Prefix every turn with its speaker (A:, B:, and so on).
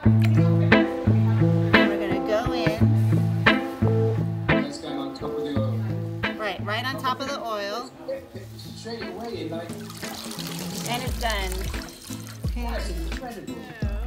A: We're gonna go in.
B: That's kind of on top of the oil.
A: Right on top of the oil.
B: Straight away, like.
A: And it's done.
B: That's incredible.